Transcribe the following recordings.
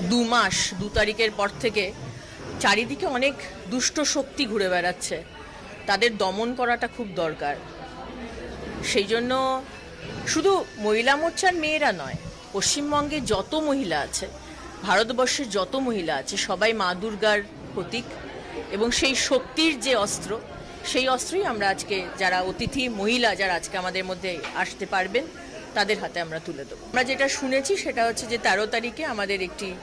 2 মাস 2 তারিখের পর থেকে চারিদিকে অনেক দুষ্ট শক্তি ঘুরে বেড়াচ্ছে, তাদের দমন করাটা খুব দরকার। সেই জন্য শুধু মহিলা মোর্চার মেয়েরা নয়, পশ্চিমবঙ্গে যত মহিলা আছে, ভারতবর্ষের যত মহিলা আছে, সবাই মা দুর্গার প্রতীক এবং সেই শক্তির যে অস্ত্র, সেই অস্ত্রই আমরা আজকে যারা অতিথি মহিলা যারা আজকে আমাদের মধ্যে আসতে পারবেন তাদের হাতে আমরা তুলে দেবো। আমরা যেটা শুনেছি সেটা হচ্ছে যে 13 তারিখে আমাদের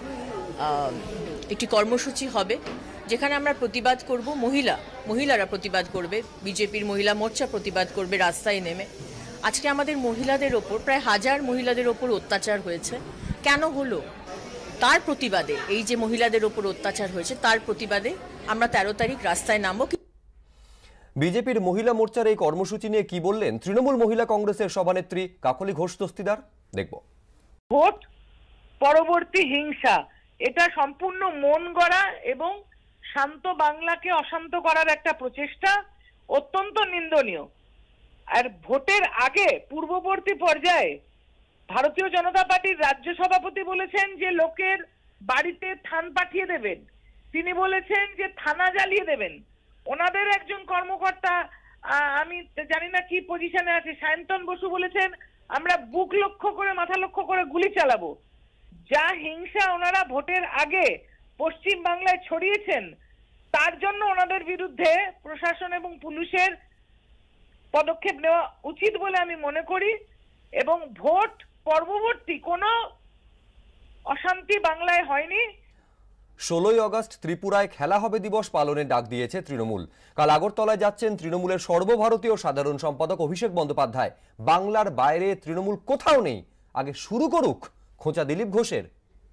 একটি কর্মসূচি হবে, যেখানে আমরা প্রতিবাদ করব, মহিলারা প্রতিবাদ করবে, বিজেপির মহিলা মোর্চা প্রতিবাদ করবে রাস্তায় নেমে। আজকে আমাদের মহিলাদের ওপর প্রায় 1000 মহিলাদের ওপর অত্যাচার হয়েছে। কেন হলো? তার প্রতিবাদে, এই যে মহিলাদের ওপর অত্যাচার হয়েছে তার প্রতিবাদে আমরা 13 তারিখ রাস্তায় নামব। বিজেপির মহিলা মোর্চার এই কর্মসূচি নিয়ে কি বললেন তৃণমূল মহিলা কংগ্রেসের সভানেত্রী কাকলি ঘোষ দস্তিদার, দেখব। ভোট পরবর্তী হিংসা, এটা সম্পূর্ণ মন গড়া এবং শান্ত বাংলাকে অশান্ত করার একটা প্রচেষ্টা, অত্যন্ত নিন্দনীয়। আর ভোটের আগে পূর্ববর্তী পর্যায়ে ভারতীয় জনতা পার্টির রাজ্য সভাপতি বলেছেন যে লোকের বাড়িতে থান পাঠিয়ে দেবেন, তিনি বলেছেন যে থানা জ্বালিয়ে দেবেন। ওনাদের একজন কর্মকর্তা, আমি জানি না কি পজিশনে আছে, সায়ন্তন বসু বলেছেন আমরা বুক লক্ষ্য করে মাথা লক্ষ্য করে গুলি চালাবো। যা হিংসা ওনারা ভোটের আগে পশ্চিম বাংলায় ছড়িয়েছেন, তার জন্য ওনাদের বিরুদ্ধে প্রশাসন এবং পুলিশের পদক্ষেপ নেওয়া উচিত বলে আমি মনে করি। এবং ভোট পরবর্তী কোনো অশান্তি বাংলায় হয়নি। 16ই আগস্ট ত্রিপুরায় খেলা হবে দিবস পালনের ডাক দিয়েছে তৃণমূল। কাল আগরতলায় যাচ্ছেন তৃণমূলের সর্বভারতীয় সাধারণ সম্পাদক অভিষেক বন্দ্যোপাধ্যায়। বাংলার বাইরে তৃণমূল কোথাও নেই, আগে শুরু করুক খোঁচা দিলীপ ঘোষের।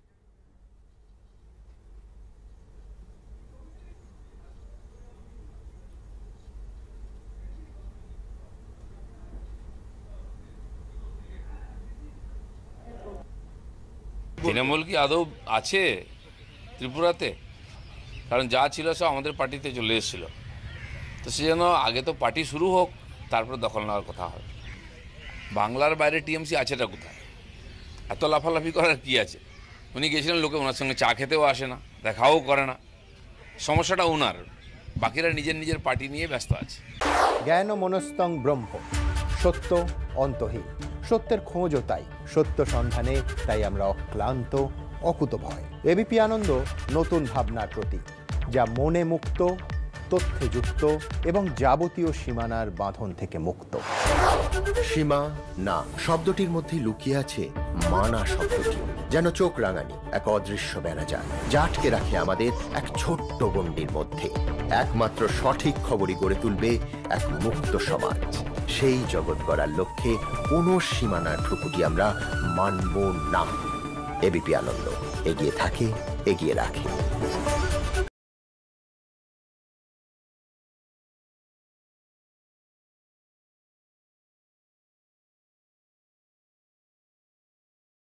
তৃণমূল কি আদৌ আছে ত্রিপুরাতে? কারণ যা ছিল সব আমাদের পার্টিতে চলে এসেছিল, তো সেজন্য আগে তো পার্টি শুরু হোক, তারপরে দখল নেওয়ার কথা হবে। বাংলার বাইরে টিএমসি আছেটা কোথায়? এত লাফালাফি করার কি আছে? উনি গেছিলেন, লোকে ওনার সঙ্গে চা খেতেও আসে না, দেখাও করে না। সমস্যাটা ওনার, বাকিরা নিজের নিজের পার্টি নিয়ে ব্যস্ত আছে। জ্ঞান মনস্তং ব্রহ্ম, সত্য অন্তহীন। সত্যের খোঁজও তাই, সত্য সন্ধানে তাই আমরা অক্লান্ত, অকুতভয়। এবিপি আনন্দ নতুন ভাবনার প্রতীক, যা মনে মুক্ত, তথ্যে যুক্ত এবং যাবতীয় সীমানার বাঁধন থেকে মুক্ত। সীমা না শব্দটির মধ্যে লুকিয়ে আছে মানা শব্দটি, যেন চোখ রাঙানি এক অদৃশ্য বেড়াজাল, যা আটকে রাখে আমাদের এক ছোট্ট গণ্ডির মধ্যে। একমাত্র সঠিক খবরই গড়ে তুলবে এক মুক্ত সমাজ। সেই জগৎ গড়ার লক্ষ্যে কোনো সীমানার ঠুকুটি আমরা মানব না। এবিপি আনন্দ এগিয়ে থাকে, এগিয়ে রাখে।